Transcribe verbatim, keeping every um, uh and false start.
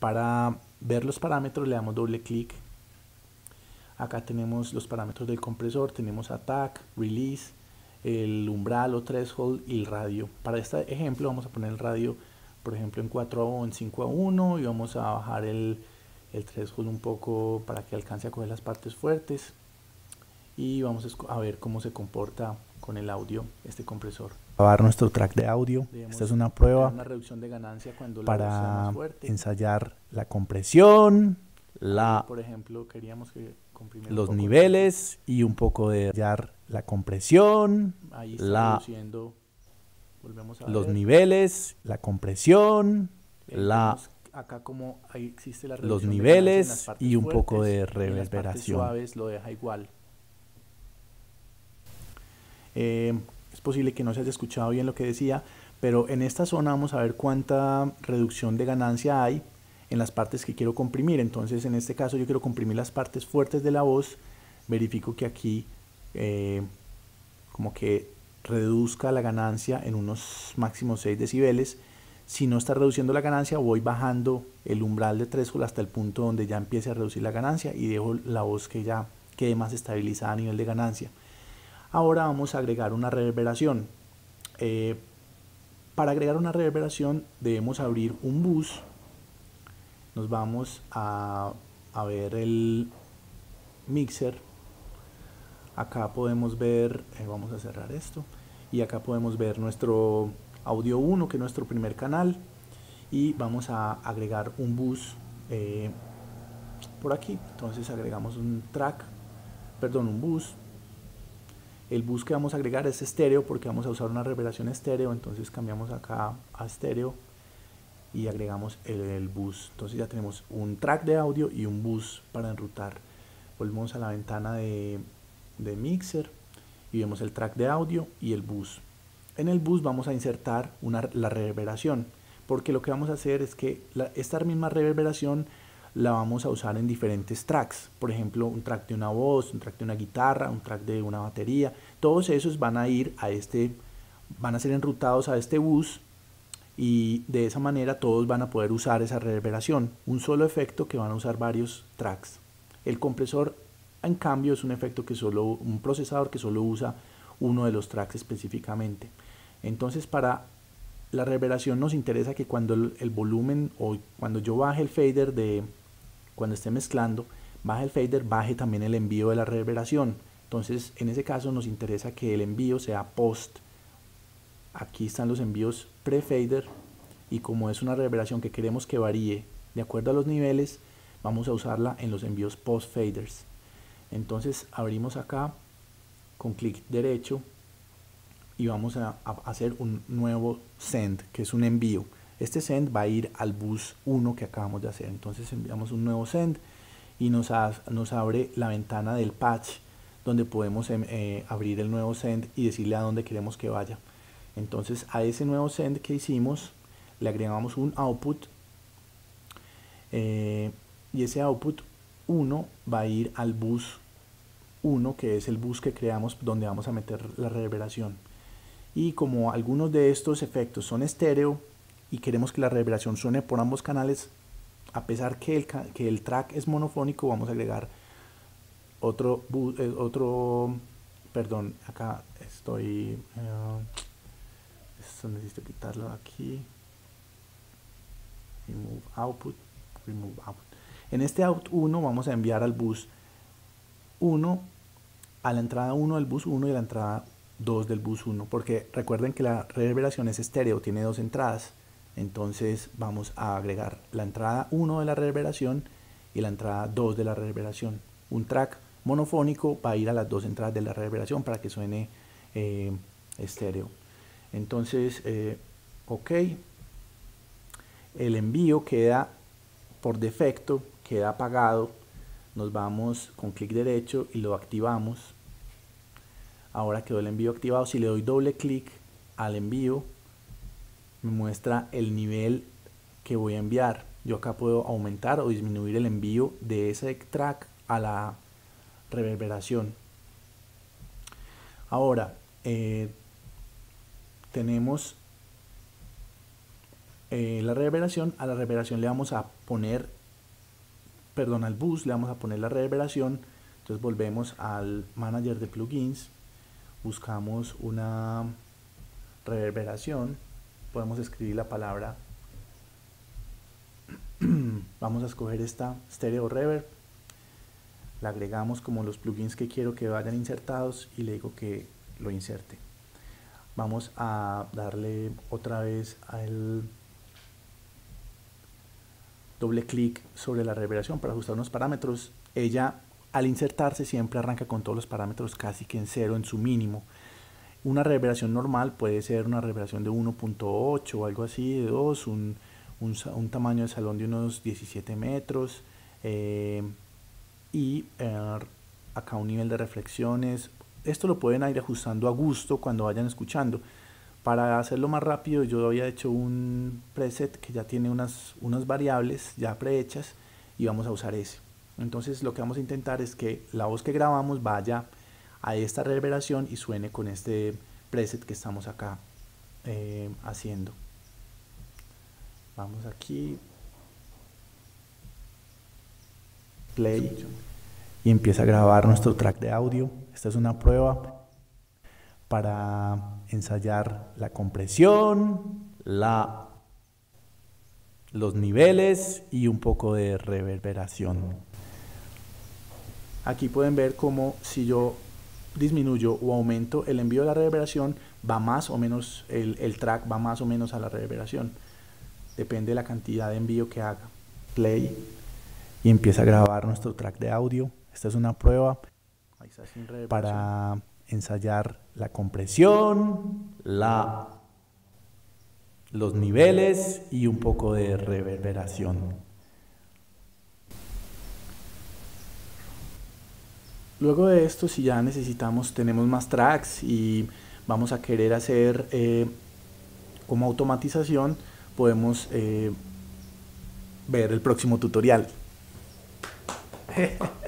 Para ver los parámetros le damos doble clic. Acá tenemos los parámetros del compresor, tenemos attack, release, el umbral o threshold y el radio. Para este ejemplo vamos a poner el radio, por ejemplo, en cuatro o en cinco a uno, y vamos a bajar el, el threshold un poco para que alcance a coger las partes fuertes, y vamos a ver cómo se comporta con el audio este compresor. Grabar nuestro track de audio. Debemos Esta es una prueba una reducción de ganancia cuando la para voz sea más fuerte. Ensayar la compresión, la, Ahí, por ejemplo, queríamos que los niveles y un poco de la compresión, Ahí está la, reduciendo. Volvemos a los ver. niveles, la compresión, Ahí la acá como ahí existe la los niveles de y un fuertes, poco de reverberación. En las partes suaves lo deja igual. Eh, es posible que no se haya escuchado bien lo que decía, pero en esta zona vamos a ver cuánta reducción de ganancia hay en las partes que quiero comprimir. Entonces en este caso yo quiero comprimir las partes fuertes de la voz. Verifico que aquí eh, como que reduzca la ganancia en unos máximos seis decibeles. Si no está reduciendo la ganancia, voy bajando el umbral de threshold hasta el punto donde ya empiece a reducir la ganancia y dejo la voz que ya quede más estabilizada a nivel de ganancia. Ahora vamos a agregar una reverberación. Eh, para agregar una reverberación debemos abrir un bus. Nos vamos a, a ver el mixer. Acá podemos ver, eh, vamos a cerrar esto, y acá podemos ver nuestro audio uno, que es nuestro primer canal, y vamos a agregar un bus eh, por aquí. Entonces agregamos un track, perdón, un bus. El bus que vamos a agregar es estéreo porque vamos a usar una reverberación estéreo, entonces cambiamos acá a estéreo y agregamos el, el bus. Entonces ya tenemos un track de audio y un bus para enrutar. Volvemos a la ventana de, de mixer y vemos el track de audio y el bus. En el bus vamos a insertar una, la reverberación, porque lo que vamos a hacer es que la, esta misma reverberación la vamos a usar en diferentes tracks. Por ejemplo, un track de una voz, un track de una guitarra, un track de una batería. Todos esos van a ir a este, van a ser enrutados a este bus, y de esa manera todos van a poder usar esa reverberación. Un solo efecto que van a usar varios tracks. El compresor, en cambio, es un efecto que solo, un procesador que solo usa uno de los tracks específicamente. Entonces, para la reverberación nos interesa que cuando el, el volumen, o cuando yo baje el fader de cuando esté mezclando, baje el fader, baje también el envío de la reverberación. Entonces en ese caso nos interesa que el envío sea post. Aquí están los envíos pre-fader, y como es una reverberación que queremos que varíe de acuerdo a los niveles, vamos a usarla en los envíos post faders. Entonces abrimos acá con clic derecho y vamos a, a hacer un nuevo send, que es un envío. Este send va a ir al bus uno que acabamos de hacer. Entonces enviamos un nuevo send y nos, ha, nos abre la ventana del patch, donde podemos eh, abrir el nuevo send y decirle a dónde queremos que vaya. Entonces a ese nuevo send que hicimos le agregamos un output, eh, y ese output uno va a ir al bus uno, que es el bus que creamos donde vamos a meter la reverberación. Y como algunos de estos efectos son estéreo y queremos que la reverberación suene por ambos canales, a pesar que el, que el track es monofónico, vamos a agregar otro, eh, otro perdón, acá estoy, uh, esto necesito quitarlo aquí, remove output, remove output. En este out uno vamos a enviar al bus uno, a la entrada uno del bus uno y a la entrada dos del bus uno, porque recuerden que la reverberación es estéreo, tiene dos entradas. Entonces vamos a agregar la entrada uno de la reverberación y la entrada dos de la reverberación. Un track monofónico va a ir a las dos entradas de la reverberación para que suene eh, estéreo. Entonces, eh, ok, el envío queda por defecto, queda apagado. Nos vamos con clic derecho y lo activamos. Ahora quedó el envío activado. Si le doy doble clic al envío, me muestra el nivel que voy a enviar. Yo acá puedo aumentar o disminuir el envío de ese track a la reverberación. Ahora eh, tenemos eh, la reverberación. A la reverberación le vamos a poner, perdón, al bus le vamos a poner la reverberación. Entonces volvemos al manager de plugins, buscamos una reverberación, podemos escribir la palabra, vamos a escoger esta Stereo Reverb, la agregamos como los plugins que quiero que vayan insertados y le digo que lo inserte. Vamos a darle otra vez al doble clic sobre la reverberación para ajustar unos parámetros. Ella al insertarse siempre arranca con todos los parámetros casi que en cero, en su mínimo. Una reverberación normal puede ser una reverberación de uno punto ocho o algo así, de dos, un, un, un tamaño de salón de unos diecisiete metros, eh, y eh, acá un nivel de reflexiones. Esto lo pueden ir ajustando a gusto cuando vayan escuchando. Para hacerlo más rápido yo había hecho un preset que ya tiene unas, unas variables ya prehechas y vamos a usar ese. Entonces lo que vamos a intentar es que la voz que grabamos vaya a esta reverberación y suene con este preset que estamos acá eh, haciendo. Vamos aquí, play, y empieza a grabar nuestro track de audio. Esta es una prueba para ensayar la compresión, la, los niveles y un poco de reverberación. Aquí pueden ver cómo si yo disminuyo o aumento el envío de la reverberación, va más o menos, el, el track va más o menos a la reverberación. Depende de la cantidad de envío que haga. Play, y empieza a grabar nuestro track de audio. Esta es una prueba para ensayar la compresión, la, los niveles y un poco de reverberación. Luego de esto, si ya necesitamos, tenemos más tracks y vamos a querer hacer eh, como automatización, podemos eh, ver el próximo tutorial.